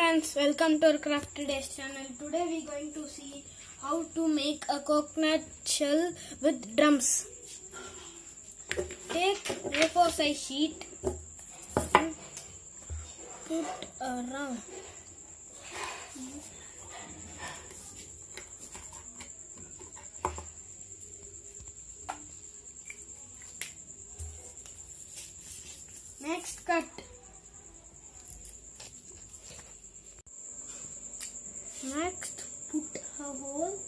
friends, welcome to our Crafty Days channel. Today we are going to see how to make a coconut shell with drums. Take A4 size sheet and put around. Next, cut. Next, put a hole.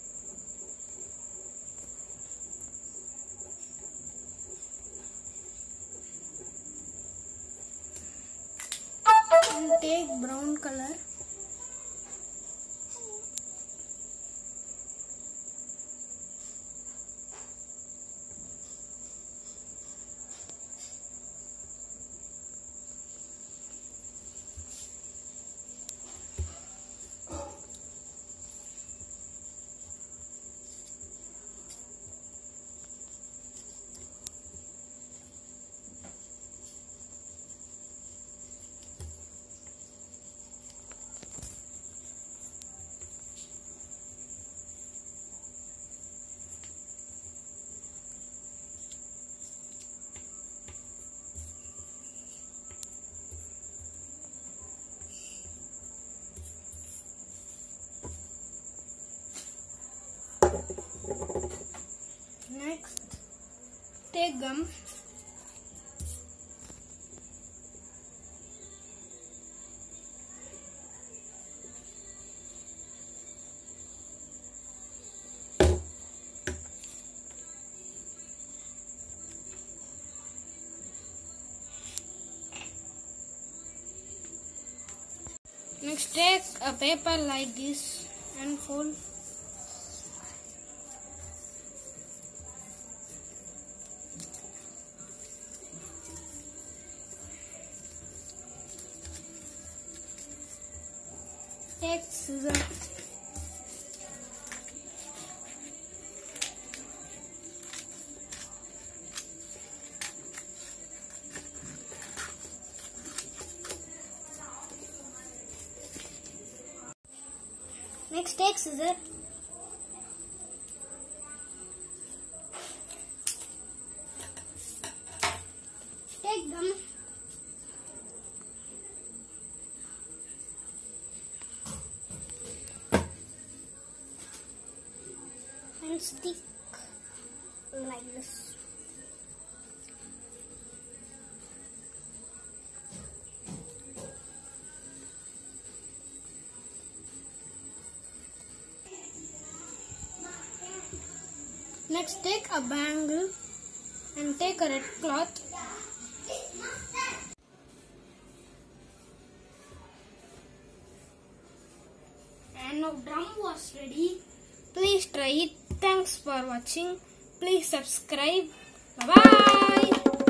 And take brown color. Next, take gum. Next, take a paper like this and fold. Take scissors. Next, take scissors. Take gum. And stick like this. Next, take a bangle and take a red cloth. And now drum was ready. Please try it. Thanks for watching. Please subscribe. Bye bye.